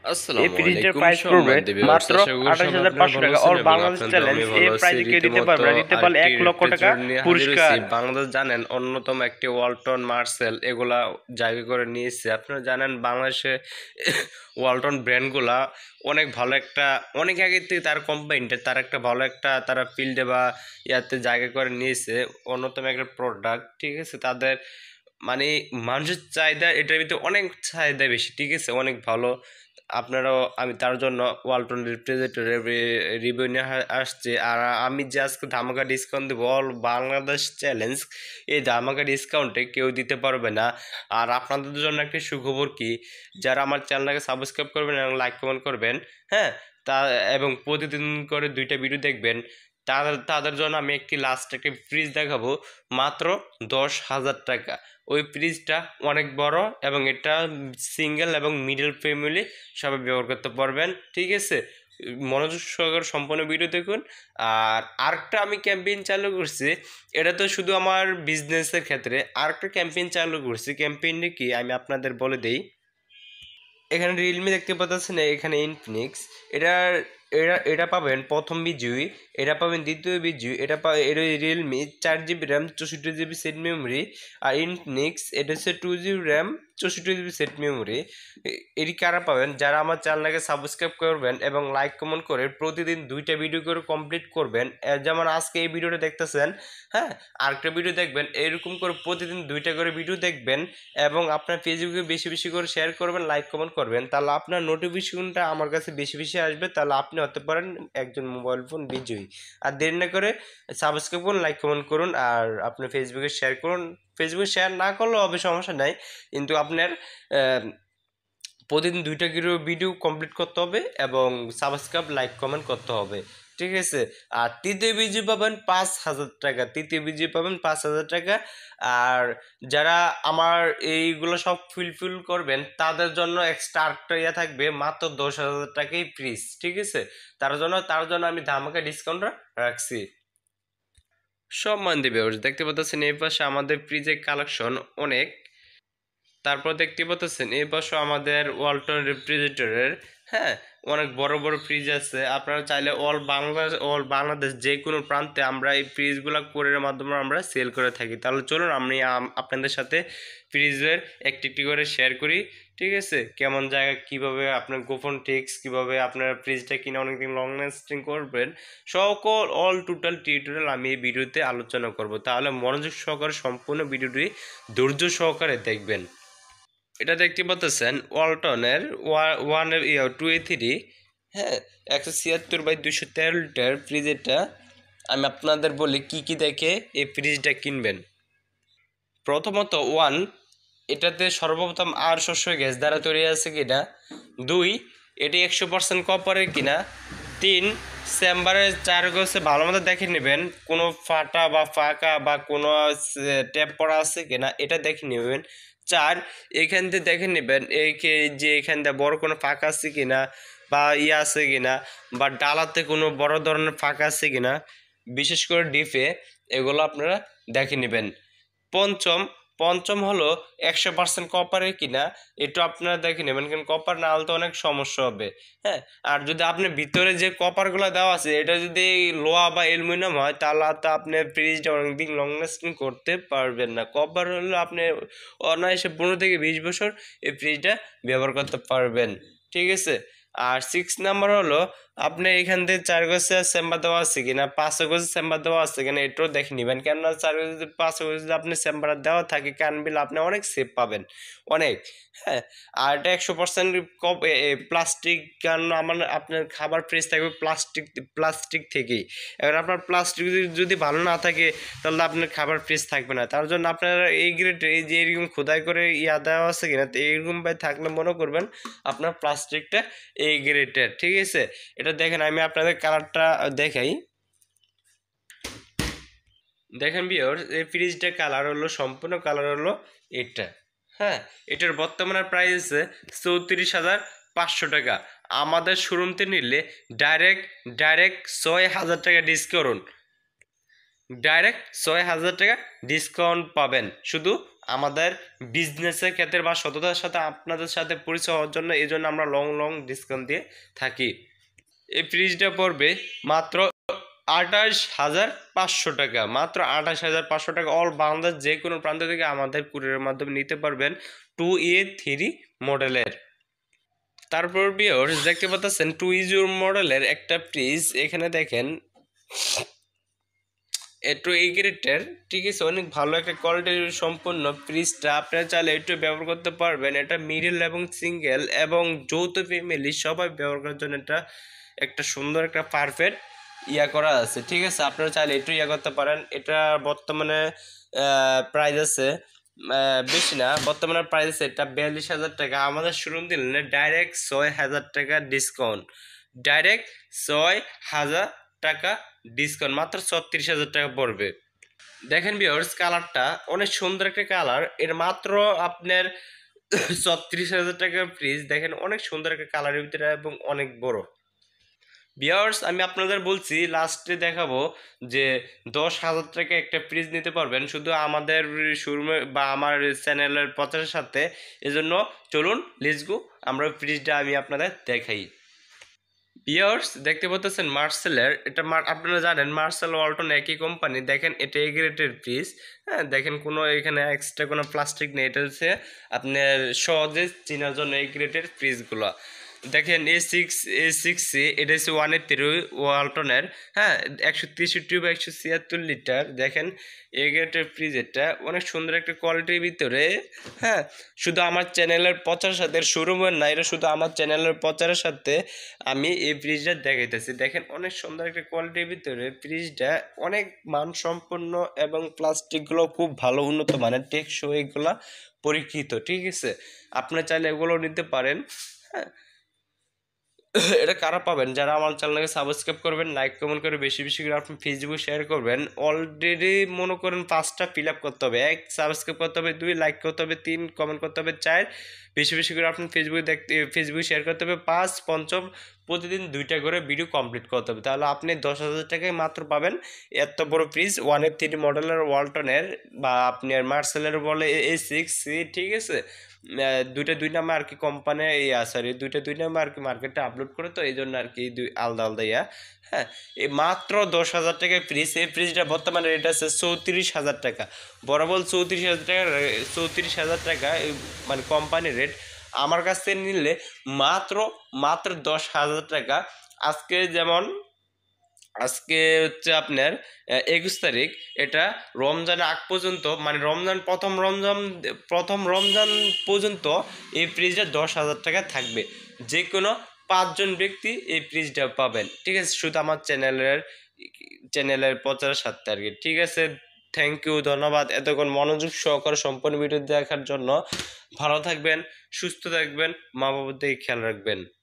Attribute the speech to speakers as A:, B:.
A: এই
B: আসসালামু
A: ফ্রিজটার
B: আলাইকুম
A: প্রাইস পড়বে
B: সম্মানিত ভিউয়ার্স,
A: মাত্র
B: আশা করি সবাই আপনারা
A: ২৮,৫০০
B: ভালো
A: টাকা।
B: আছেন
A: অল
B: এবং
A: বাংলাদেশ
B: আপনাদের
A: চ্যালেঞ্জ।
B: আমিও
A: এই
B: ভালো আছি।
A: প্রাইজে কে দিতে
B: রীতিমতো
A: পারবে না? দিতে পারলে
B: আরেকটি
A: ১,০০,০০০ টাকা
B: টিউটোরিয়াল নিয়ে হাজির
A: পুরস্কার।
B: হয়েছি। বাংলাদেশ জানেন অন্যতম একটি ওয়ালটন মার্সেল এগুলা জায়গা করে নিয়েছে। আপনারা জানেন বাংলাদেশে ওয়ালটন ব্র্যান্ডগুলা অনেক ভালো একটা, অনেক আগে থেকে তার কোম্পানিটা তার একটা ভালো একটা তারা ফিল্ডে বা ইয়াতে জায়গা করে নিয়েছে। অন্যতম একটা প্রোডাক্ট, ঠিক আছে। তাদের মানে মানুষের চাহিদা এটার ভিতরে অনেক চাহিদা বেশি, ঠিক আছে, অনেক ভালো। আপনারাও আমি তার জন্য ওয়ালটন রেফ্রিজারেটরের রিভিউ নিয়ে আসছে। আর আমি যে আজকে ধামাকা ডিসকাউন্ট দেবো অল বাংলাদেশ চ্যালেঞ্জ, এই ধামাকা ডিসকাউন্টে কেউ দিতে পারবে না। আর আপনাদের জন্য একটা সুখবর কি, যারা আমার চ্যানেলটাকে সাবস্ক্রাইব করবেন এবং লাইক কমেন্ট করবেন, হ্যাঁ, তা এবং প্রতিদিন করে 2টা ভিডিও দেখবেন, তাদের তাদের জন্য আমি একটি লাস্ট একটি ফ্রিজ দেখাবো মাত্র 10,000 টাকা। ওই ফ্রিজটা অনেক বড় এবং এটা সিঙ্গেল এবং মিডল ফ্যামিলি সবাই ব্যবহার করতে পারবেন, ঠিক আছে। মনোযোগ সহকারে সম্পূর্ণ ভিডিও দেখুন। আর আরেকটা আমি ক্যাম্পেইন চালু করছি, এটা তো শুধু আমার বিজনেসের ক্ষেত্রে। আরেকটা ক্যাম্পেইন চালু করছি, ক্যাম্পেইনটা কি আমি আপনাদের বলে দেই। এখানে রিয়েলমি দেখতে পাচ্ছেন, এখানে ইনফিনিক্স। এটার এটা পাবেন প্রথম বিজয়ী, এটা পাবেন দ্বিতীয় বিজয়ী। এটা Realme 4 GB RAM 64 GB set memory. আর ইনফিনিক্স এটা হচ্ছে 2 GB RAM 64 GB set memory. এটি কারা পাবেন? যারা আমার চ্যানেলটাকে সাবস্ক্রাইব করবেন এবং লাইক কমেন্ট করে প্রতিদিন 2টা ভিডিও করে কমপ্লিট করবেন। যেমন আজকে এই ভিডিওটা দেখতেছেন, হ্যাঁ, আরেকটা ভিডিও দেখবেন, এরকম করে প্রতিদিন 2টা করে ভিডিও দেখবেন এবং আপনার ফেসবুকে বেশি বেশি করে শেয়ার করবেন, লাইক কমেন্ট করবেন, তাহলে আপনার নোটিফিকেশনটা আমার কাছে বেশি বেশি আসবে। তাহলে আপনি হতে পারেন একজন মোবাইল ফোন বিজয়ী। আর দেরি না করে সাবস্ক্রাইব করুন, লাইক কমেন্ট করুন, আর আপনি ফেসবুকে শেয়ার করুন। ফেসবুকে শেয়ার না করলেও হবে, সমস্যা নাই, কিন্তু আপনার প্রতিদিন 2টা করে ভিডিও কমপ্লিট করতে হবে এবং সাবস্ক্রাইব লাইক কমেন্ট করতে হবে, ঠিক আছে। আর তৃতীয় বিজয়ী পাবেন 5,000 টাকা। তৃতীয় বিজয়ী পাবেন 5,000 টাকা। আর যারা আমার এইগুলো সব ফুলফিল করবেন তাদের জন্য এক্সট্রা আরেকটা ইয়ে থাকবে, মাত্র 10,000 টাকাই ফ্রিজ, ঠিক আছে। তার জন্য আমি ধামাকা ডিসকাউন্ট রাখছি। সম্মান দেবে, দেখতে পাচ্ছেন এই পাশে আমাদের ফ্রিজের কালেকশন অনেক। তারপর দেখতে পাচ্ছেন এই পাশে আমাদের ওয়ালটন রেফ্রিজারেটরের, হ্যাঁ, অনেক বড় বড় ফ্রিজ আছে। আপনারা চাইলে অল বাংলাদেশ যে কোনো প্রান্তে আমরা এই ফ্রিজগুলো কোরিয়ারের মাধ্যমে আমরা সেল করে থাকি। তাহলে চলুন আমি আপনাদের সাথে ফ্রিজের একটি একটি করে শেয়ার করি, ঠিক আছে। কেমন জায়গা, কিভাবে আপনার গোপন টিক্স, কিভাবে আপনার ফ্রিজটা কিনে অনেকদিন লং লাস্টিং করবেন, সকল অল টোটাল টিউটোরিয়াল আমি এই ভিডিওতে আলোচনা করব। তাহলে মনোযোগ সহকারে সম্পূর্ণ ভিডিওটি ধৈর্য সহকারে দেখবেন। এটা দেখতে পাচ্ছেন ওয়ালটনের 2A3, হ্যাঁ, 176/213 ফ্রিজ। এটা আমি আপনাদের বলি কি কি দেখে এই ফ্রিজটা কিনবেন। প্রথমত এটাতে সর্বপ্রথম আর শস্য গ্যাস দ্বারা তৈরি আছে কিনা। 2, এটি 100% কপারের কিনা। 3, চেম্বারের 4 গোছে ভালো মতো দেখে নেবেন কোনো ফাটা বা ফাঁকা বা কোনো ট্যাপ পড়া আছে কিনা, এটা দেখে নেবেন। 4, এখান থেকে দেখে নেবেন যে এখান থেকে বড় কোনো ফাঁকা আছে কিনা বা ইয়ে আছে কিনা, বা ডালাতে কোনো বড় ধরনের ফাঁকা আছে কিনা, বিশেষ করে ডিপে, এগুলো আপনারা দেখে নেবেন। পঞ্চম পঞ্চম হলো 100% কপারের কিনা, এটা আপনারা দেখে নেবেন, কারণ কপার না হলে তো অনেক সমস্যা হবে, হ্যাঁ। আর যদি আপনি ভিতরে যে কপারগুলো দেওয়া আছে এটা যদি লোহা বা অ্যালুমিনিয়াম হয়, তাহলে তো আপনি ফ্রিজটা অনেকদিন লং লাস্টিং করতে পারবেন না। কপার হলে আপনি অনায়াসে 15 থেকে 20 বছর এই ফ্রিজটা ব্যবহার করতে পারবেন, ঠিক আছে। আর 6 নাম্বার হলো আপনি এখান থেকে 4 গোছে চেম্বার দেওয়া আছে কিনা, 5 গোছে চেম্বার দেওয়া আছে কিনা, এটাও দেখে নেবেন। কেননা 4 গোছে 5 গোছে যদি আপনি চেম্বার দেওয়া থাকে কারেন্ট বিল আপনি অনেক সেভ পাবেন, অনেক, হ্যাঁ। আর এটা 100% প্লাস্টিক, কারণ আপনার খাবার ফ্রেশ থাকবে প্লাস্টিক থেকেই। এবার আপনার প্লাস্টিক যদি ভালো না থাকে তাহলে আপনার খাবার ফ্রেশ থাকবে না। তার জন্য আপনারা এই গ্রেড এই যে এরকম খোদাই করে ইয়া দেওয়া আছে কিনা, তো এইরকম ভাই থাকলে মনে করবেন আপনার প্লাস্টিকটা এই গ্রেডের, ঠিক আছে। এটা দেখেন, আমি আপনাদের কালারটা দেখাই। দেখেন ভিউয়ার্স, এই ফ্রিজটা কালার হলো, সম্পূর্ণ কালার হলো এটা, হ্যাঁ। এটার বর্তমানে প্রাইস আছে 34,500 টাকা। আমাদের শোরুমতে নিলে ডাইরেক্ট 6,000 টাকা ডিসকাউন্ট, ডাইরেক্ট 6,000 টাকা ডিসকাউন্ট পাবেন শুধু আমাদের বিজনেসের ক্ষেত্রে বা সততার সাথে আপনাদের সাথে পরিচয় হওয়ার জন্য এই জন্য আমরা লং লং ডিসকাউন্ট দিয়ে থাকি। এই ফ্রিজটা পড়বে মাত্র 28,500 টাকা, মাত্র 28,500 টাকা। অল বাংলাদেশ যে কোনো প্রান্ত থেকে আমাদের কুরিয়ারের মাধ্যমে নিতে পারবেন 2A3 মডেলের। তারপর ভিউয়ার্স দেখতে পাচ্ছেন 2E0 মডেলের একটা ফ্রিজ, এখানে দেখেন একটু এই গ্রেডের, ঠিক আছে, অনেক ভালো একটা কোয়ালিটি সম্পন্ন ফ্রিজটা আপনারা চাইলে একটু ব্যবহার করতে পারবেন। এটা মিডল এবং সিঙ্গেল এবং যৌথ ফ্যামিলি সবাই ব্যবহার করার জন্য এটা একটা সুন্দর একটা পারফেক্ট করা আছে, ঠিক আছে। আপনারা চাইলে একটু করতে পারেন। এটা বর্তমানে প্রাইস আছে বেশি না, বর্তমানে প্রাইস আছে এটা 42,000 টাকা। আমাদের শোরুম দিলে ডাইরেক্ট 6,000 টাকা ডিসকাউন্ট, ডাইরেক্ট 6,000 টাকা ডিসকাউন্ট, মাত্র 36,000 টাকা পড়বে। দেখেন ভিউয়ার্স কালারটা অনেক সুন্দর একটা কালার, এর মাত্র আপনার 36,000 টাকা ফ্রিজ। দেখেন অনেক সুন্দর একটা কালারের ভিতরে এবং অনেক বড়। ভিউয়ার্স আমি আপনাদের বলছি লাস্টে দেখাবো যে 10,000 টাকা একটা ফ্রিজ নিতে পারবেন শুধু আমাদের শোরুমে বা আমার চ্যানেলের প্রচারের সাথে। এজন্য চলুন লেটস গো, আমরা ফ্রিজটা আমি আপনাদের দেখাই। ভিউয়ার্স দেখতে পাচ্ছেন মার্সেলের, এটা আপনারা জানেন মার্সেল ওয়ালটন একই কোম্পানি। দেখেন এটা এ গ্রেডের ফ্রিজ, হ্যাঁ দেখেন কোনো এখানে এক্সট্রা কোনো প্লাস্টিক নেই, এটা হচ্ছে আপনার সহজে চেনার জন্য এই গ্রেডের ফ্রিজগুলো। দেখেন A6C, এটা হচ্ছে 183 ওয়ালটনের, হ্যাঁ 163 বা 176 লিটার। দেখেন এ গ্রেডের ফ্রিজ, এটা অনেক সুন্দর একটা কোয়ালিটির ভিতরে। হ্যাঁ শুধু আমার চ্যানেলের প্রচারের সাথে, শোরুমের না, এটা শুধু আমার চ্যানেলের প্রচারের সাথে আমি এই ফ্রিজটা দেখাইতেছি। দেখেন অনেক সুন্দর একটা কোয়ালিটির ভিতরে ফ্রিজটা, অনেক মানসম্পন্ন এবং প্লাস্টিকগুলো খুব ভালো উন্নত মানের, টেকসই এগুলা পরীক্ষিত, ঠিক আছে। আপনারা চাইলে এগুলো নিতে পারেন। হ্যাঁ এটা কারা পাবেন? যারা আমার চ্যানেলকে সাবস্ক্রাইব করবেন, লাইক কমেন্ট করে বেশি বেশি করে আপনি ফেসবুকে শেয়ার করবেন। অলরেডি মনে করেন 5টা ফিল আপ করতে হবে, 1 সাবস্ক্রাইব করতে হবে, 2 লাইক করতে হবে, 3 কমেন্ট করতে হবে, 4 বেশি বেশি করে আপনি ফেসবুকে শেয়ার করতে হবে, 5 পঞ্চম প্রতিদিন 2টা করে ভিডিও কমপ্লিট করতে হবে। তাহলে আপনি 10,000 টাকায় মাত্র পাবেন এত বড় ফ্রিজ, 183 মডেলের ওয়ালটনের বা আপনি আর মার্সেলের বলে A6C, ঠিক আছে। দুইটা দুই নামে আর কি কোম্পানি সরি দুইটা দুই নামে আর কি মার্কেটে আপলোড করে, তো এই জন্য আর কি দুই আলাদা আলাদা হ্যাঁ এই মাত্র 10,000 টাকায় ফ্রিজ। এই ফ্রিজটা বর্তমানে রেট আছে 34,000 টাকা, বরাবর 34,000 টাকা, 34,000 টাকা মানে কোম্পানির রেট। আমার কাছ থেকে নিলে মাত্র মাত্র 10,000 টাকা। আজকে যেমন আজকে হচ্ছে আপনার 21 তারিখ, এটা রমজানের আগ পর্যন্ত মানে প্রথম রমজান পর্যন্ত এই ফ্রিজটা 10,000 টাকা থাকবে। যে কোনো 5জন ব্যক্তি এই ফ্রিজটা পাবেন, ঠিক আছে, শুধু আমার চ্যানেলের প্রচারের সাথে আর কি, ঠিক আছে। থ্যাংক ইউ, ধন্যবাদ এতক্ষণ মনোযোগ সহকারে সম্পূর্ণ ভিডিও দেখার জন্য। ভালো থাকবেন, সুস্থ থাকবেন, মা বাবার দিকে খেয়াল রাখবেন।